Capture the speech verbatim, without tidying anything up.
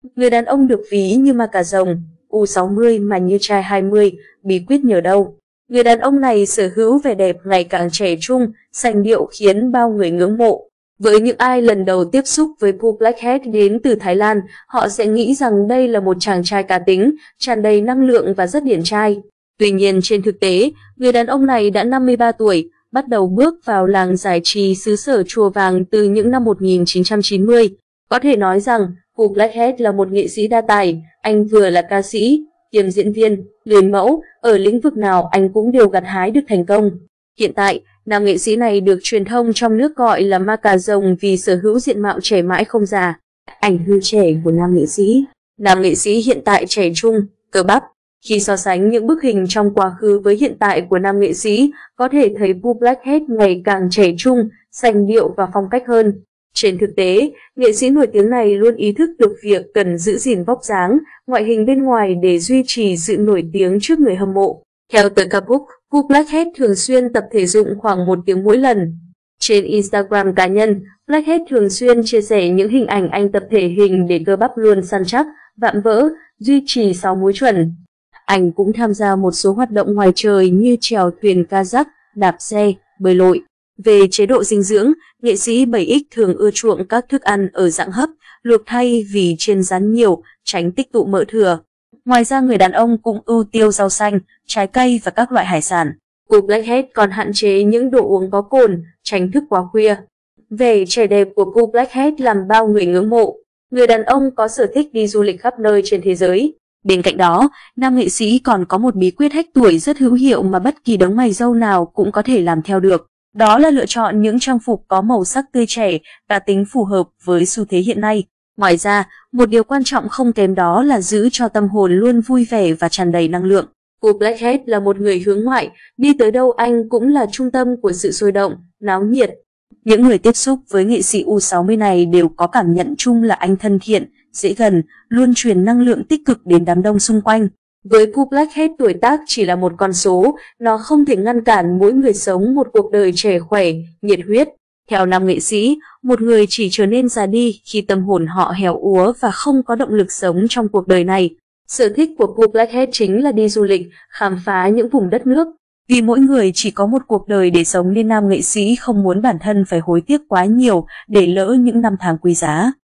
Người đàn ông được ví như ma cà rồng, u sáu mươi mà như trai hai mươi, bí quyết nhờ đâu? Người đàn ông này sở hữu vẻ đẹp ngày càng trẻ trung, sành điệu khiến bao người ngưỡng mộ. Với những ai lần đầu tiếp xúc với Pooh Blackhead đến từ Thái Lan, họ sẽ nghĩ rằng đây là một chàng trai cá tính, tràn đầy năng lượng và rất điển trai. Tuy nhiên trên thực tế, người đàn ông này đã năm mươi ba tuổi, bắt đầu bước vào làng giải trí xứ sở Chùa Vàng từ những năm một nghìn chín trăm chín mươi. Có thể nói rằng, Pooh Blackhead là một nghệ sĩ đa tài, anh vừa là ca sĩ, kiêm diễn viên, người mẫu, ở lĩnh vực nào anh cũng đều gặt hái được thành công. Hiện tại, nam nghệ sĩ này được truyền thông trong nước gọi là ma cà rồng vì sở hữu diện mạo trẻ mãi không già. Ảnh hư trẻ của nam nghệ sĩ. Nam nghệ sĩ hiện tại trẻ trung, cơ bắp. Khi so sánh những bức hình trong quá khứ với hiện tại của nam nghệ sĩ, có thể thấy Pooh Blackhead ngày càng trẻ trung, sành điệu và phong cách hơn. Trên thực tế, nghệ sĩ nổi tiếng này luôn ý thức được việc cần giữ gìn vóc dáng, ngoại hình bên ngoài để duy trì sự nổi tiếng trước người hâm mộ. Theo tờ Kabook, Pooh Blackhead thường xuyên tập thể dục khoảng một tiếng mỗi lần. Trên Instagram cá nhân, Blackhead thường xuyên chia sẻ những hình ảnh anh tập thể hình để cơ bắp luôn săn chắc, vạm vỡ, duy trì sáu múi chuẩn. Anh cũng tham gia một số hoạt động ngoài trời như chèo thuyền kayak, đạp xe, bơi lội. Về chế độ dinh dưỡng, nghệ sĩ bảy x thường ưa chuộng các thức ăn ở dạng hấp, luộc thay vì chiên rán nhiều, tránh tích tụ mỡ thừa. Ngoài ra người đàn ông cũng ưu tiêu rau xanh, trái cây và các loại hải sản. Pooh Blackhead còn hạn chế những đồ uống có cồn, tránh thức quá khuya. Vẻ trẻ đẹp của Pooh Blackhead làm bao người ngưỡng mộ. Người đàn ông có sở thích đi du lịch khắp nơi trên thế giới. Bên cạnh đó, nam nghệ sĩ còn có một bí quyết hách tuổi rất hữu hiệu mà bất kỳ đấng mày râu nào cũng có thể làm theo được. Đó là lựa chọn những trang phục có màu sắc tươi trẻ, cá tính phù hợp với xu thế hiện nay. Ngoài ra, một điều quan trọng không kém đó là giữ cho tâm hồn luôn vui vẻ và tràn đầy năng lượng. Pooh Blackhead là một người hướng ngoại, đi tới đâu anh cũng là trung tâm của sự sôi động, náo nhiệt. Những người tiếp xúc với nghệ sĩ u sáu mươi này đều có cảm nhận chung là anh thân thiện, dễ gần, luôn truyền năng lượng tích cực đến đám đông xung quanh. Với Pooh Blackhead, tuổi tác chỉ là một con số, nó không thể ngăn cản mỗi người sống một cuộc đời trẻ khỏe, nhiệt huyết. Theo nam nghệ sĩ, một người chỉ trở nên già đi khi tâm hồn họ héo úa và không có động lực sống trong cuộc đời này. Sở thích của Pooh Blackhead chính là đi du lịch, khám phá những vùng đất nước. Vì mỗi người chỉ có một cuộc đời để sống nên nam nghệ sĩ không muốn bản thân phải hối tiếc quá nhiều để lỡ những năm tháng quý giá.